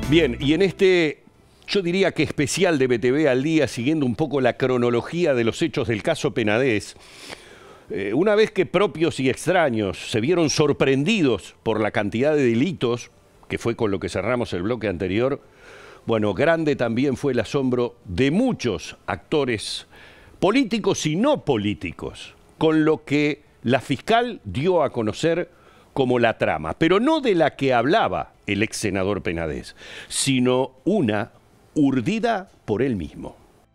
Bien, y en este, yo diría que especial de BTV al día, siguiendo un poco la cronología de los hechos del caso Penades, una vez que propios y extraños se vieron sorprendidos por la cantidad de delitos, que fue con lo que cerramos el bloque anterior, bueno, grande también fue el asombro de muchos actores políticos y no políticos, con lo que la fiscal dio a conocer como la trama, pero no de la que hablaba el ex senador Penades, sino una urdida por él mismo.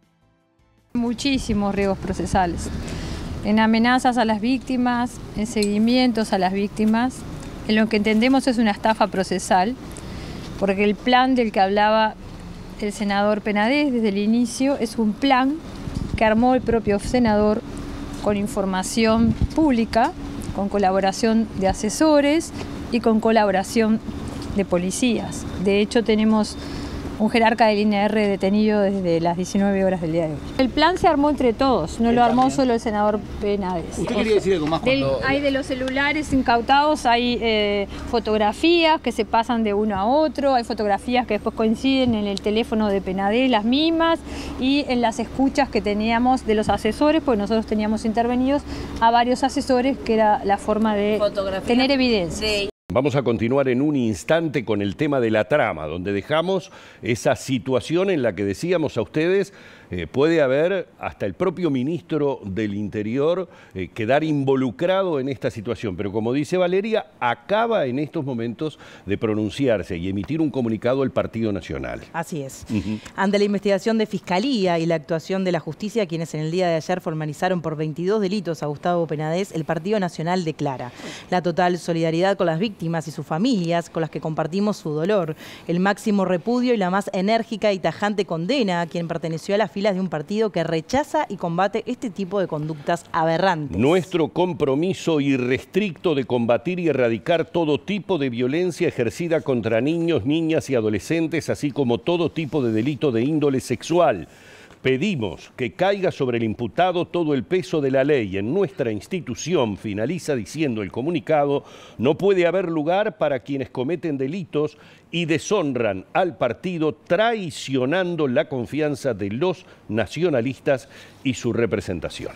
Muchísimos riesgos procesales, en amenazas a las víctimas, en seguimientos a las víctimas, en lo que entendemos es una estafa procesal, porque el plan del que hablaba el senador Penades desde el inicio es un plan que armó el propio senador con información pública, con colaboración de asesores y con colaboración de policías. De hecho, tenemos un jerarca de línea R detenido desde las 19 horas del día de hoy. El plan se armó entre todos, no lo armó solo el senador Penades. ¿Usted quería decir algo más cuando...? Hay de los celulares incautados, hay fotografías que se pasan de uno a otro, hay fotografías que después coinciden en el teléfono de Penades, las mismas, y en las escuchas que teníamos de los asesores, pues nosotros teníamos intervenidos a varios asesores, que era la forma de tener evidencia. Vamos a continuar en un instante con el tema de la trama, donde dejamos esa situación en la que decíamos a ustedes puede haber hasta el propio ministro del Interior quedar involucrado en esta situación. Pero como dice Valeria, acaba en estos momentos de pronunciarse y emitir un comunicado el Partido Nacional. Así es. Ante la investigación de Fiscalía y la actuación de la Justicia, quienes en el día de ayer formalizaron por 22 delitos a Gustavo Penades, el Partido Nacional declara la total solidaridad con las víctimas y sus familias, con las que compartimos su dolor, el máximo repudio y la más enérgica y tajante condena a quien perteneció a las filas de un partido que rechaza y combate este tipo de conductas aberrantes. Nuestro compromiso irrestricto de combatir y erradicar todo tipo de violencia ejercida contra niños, niñas y adolescentes, así como todo tipo de delito de índole sexual. Pedimos que caiga sobre el imputado todo el peso de la ley. En nuestra institución, finaliza diciendo el comunicado, no puede haber lugar para quienes cometen delitos y deshonran al partido traicionando la confianza de los nacionalistas y su representación.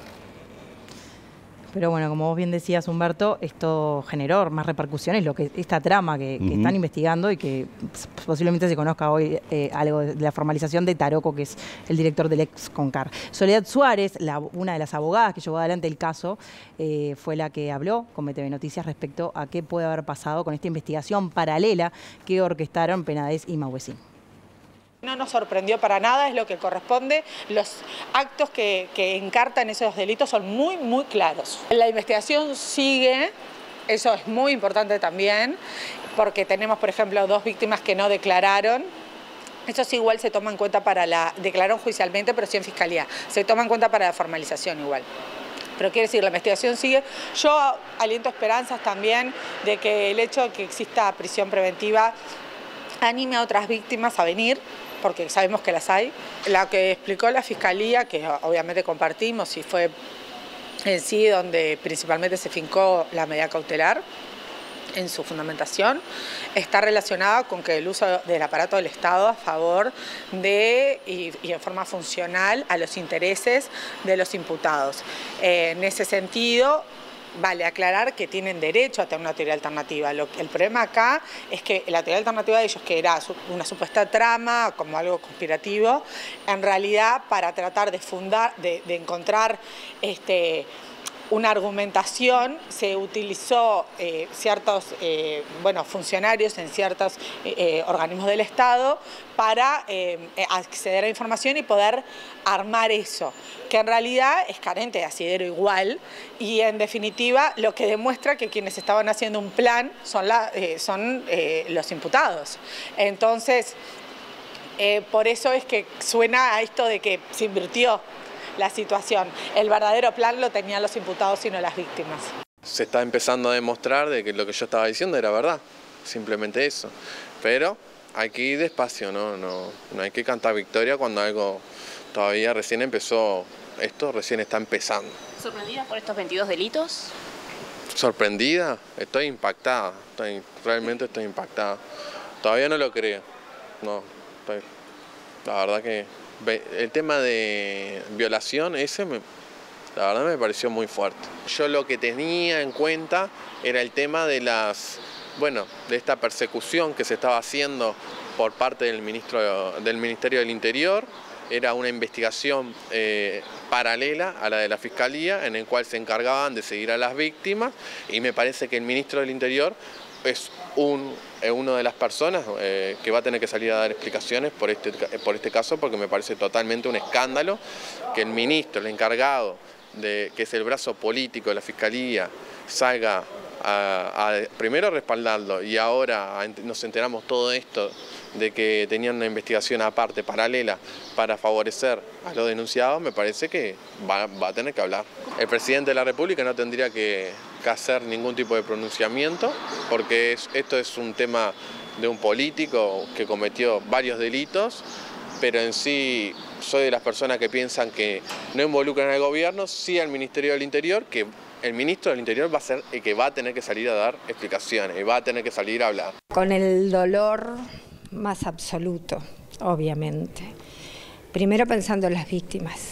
Pero bueno, como vos bien decías, Humberto, esto generó más repercusiones, esta trama que están investigando y que posiblemente se conozca hoy algo de la formalización de Taroco, que es el director del ex Concar. Soledad Suárez, una de las abogadas que llevó adelante el caso, fue la que habló con BTV Noticias respecto a qué puede haber pasado con esta investigación paralela que orquestaron Penades y Mauesín. No nos sorprendió para nada, es lo que corresponde. Los actos que encartan esos delitos son muy, muy claros. La investigación sigue, eso es muy importante también, porque tenemos, por ejemplo, 2 víctimas que no declararon. Eso sí, igual se toma en cuenta declararon judicialmente, pero sí en fiscalía. Se toma en cuenta para la formalización igual. Pero quiere decir, la investigación sigue. Yo aliento esperanzas también de que el hecho de que exista prisión preventiva anime a otras víctimas a venir, porque sabemos que las hay. La que explicó la Fiscalía, que obviamente compartimos y fue en sí donde principalmente se fincó la medida cautelar en su fundamentación, está relacionada con que el uso del aparato del Estado a favor de y en forma funcional a los intereses de los imputados. En ese sentido, vale aclarar que tienen derecho a tener una teoría alternativa. El problema acá es que la teoría alternativa de ellos, que era una supuesta trama, como algo conspirativo, en realidad para tratar de encontrar una argumentación, se utilizó ciertos funcionarios en ciertos organismos del Estado para acceder a información y poder armar eso, que en realidad es carente de asidero igual y en definitiva lo que demuestra que quienes estaban haciendo un plan son los imputados. Entonces, por eso es que suena a esto de que se invirtió la situación. El verdadero plan lo tenían los imputados y no las víctimas. Se está empezando a demostrar de que lo que yo estaba diciendo era verdad, simplemente eso. Pero hay que ir despacio, no hay que cantar victoria cuando algo todavía recién empezó, esto recién está empezando. ¿Sorprendida por estos 22 delitos? ¿Sorprendida? Estoy impactada, realmente estoy impactada. Todavía no lo creo. no. La verdad que el tema de violación, la verdad me pareció muy fuerte. Yo lo que tenía en cuenta era el tema de de esta persecución que se estaba haciendo por parte del Ministerio del Interior. Era una investigación paralela a la de la Fiscalía, en el cual se encargaban de seguir a las víctimas, y me parece que el ministro del Interior es una de las personas que va a tener que salir a dar explicaciones por este caso, porque me parece totalmente un escándalo que el ministro, el encargado, que es el brazo político de la Fiscalía, salga primero a respaldarlo, y ahora nos enteramos todo esto de que tenían una investigación aparte, paralela, para favorecer a los denunciados. Me parece que va a tener que hablar. El presidente de la República no tendría que hacer ningún tipo de pronunciamiento, porque esto es un tema de un político que cometió varios delitos, pero en sí soy de las personas que piensan que no involucran al gobierno, sí al Ministerio del Interior, que el ministro del Interior va a ser el que va a tener que salir a dar explicaciones y va a tener que salir a hablar. Con el dolor más absoluto, obviamente. Primero pensando en las víctimas,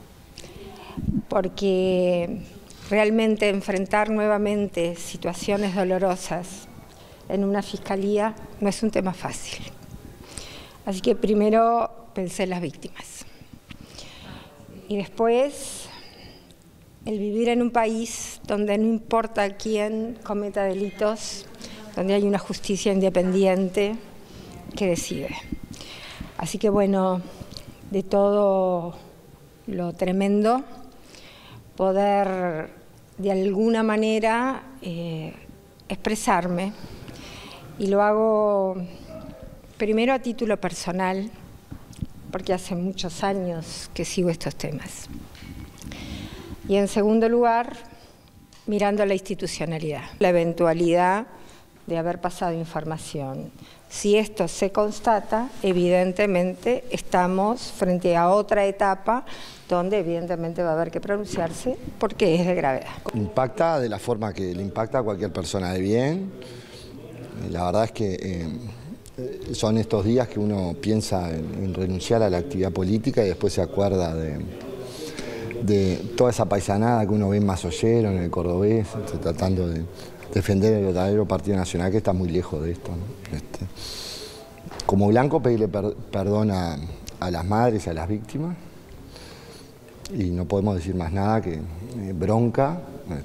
porque realmente enfrentar nuevamente situaciones dolorosas en una fiscalía no es un tema fácil. Así que primero pensé en las víctimas. Y después el vivir en un país donde no importa quién cometa delitos, donde hay una justicia independiente que decide. Así que bueno, de todo lo tremendo, poder de alguna manera expresarme, y lo hago primero a título personal, porque hace muchos años que sigo estos temas, y en segundo lugar, mirando la institucionalidad, la eventualidad de haber pasado información. Si esto se constata, evidentemente estamos frente a otra etapa donde evidentemente va a haber que pronunciarse porque es de gravedad. Impacta de la forma que le impacta a cualquier persona de bien. La verdad es que son estos días que uno piensa en renunciar a la actividad política y después se acuerda de toda esa paisanada que uno ve en Masollero, en el Cordobés, tratando de defender el verdadero Partido Nacional, que está muy lejos de esto, ¿no? Como blanco, pedirle perdón a las madres y a las víctimas, y no podemos decir más nada que bronca,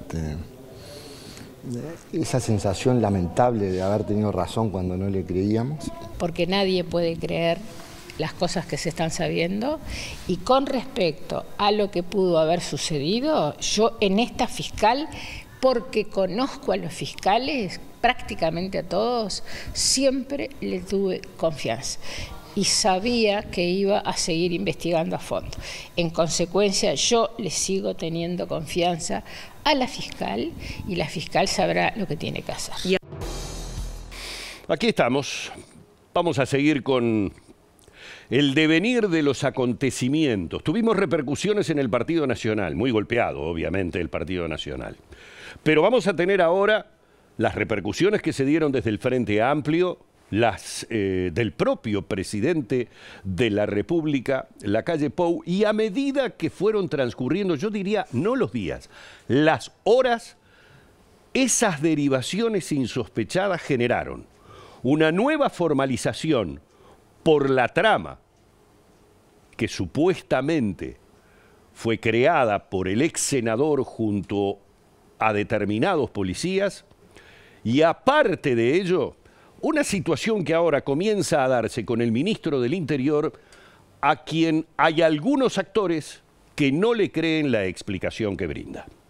esa sensación lamentable de haber tenido razón cuando no le creíamos. Porque nadie puede creer las cosas que se están sabiendo, y con respecto a lo que pudo haber sucedido, yo en esta fiscal, porque conozco a los fiscales, prácticamente a todos, siempre le tuve confianza y sabía que iba a seguir investigando a fondo. En consecuencia, yo le sigo teniendo confianza a la fiscal, y la fiscal sabrá lo que tiene que hacer. Aquí estamos. Vamos a seguir con el devenir de los acontecimientos. Tuvimos repercusiones en el Partido Nacional, muy golpeado, obviamente, el Partido Nacional. Pero vamos a tener ahora las repercusiones que se dieron desde el Frente Amplio, las del propio presidente de la República, Lacalle Pou, y a medida que fueron transcurriendo, yo diría, no los días, las horas, esas derivaciones insospechadas generaron una nueva formalización por la trama que supuestamente fue creada por el ex senador junto a determinados policías, y aparte de ello, una situación que ahora comienza a darse con el ministro del Interior, a quien hay algunos actores que no le creen la explicación que brinda.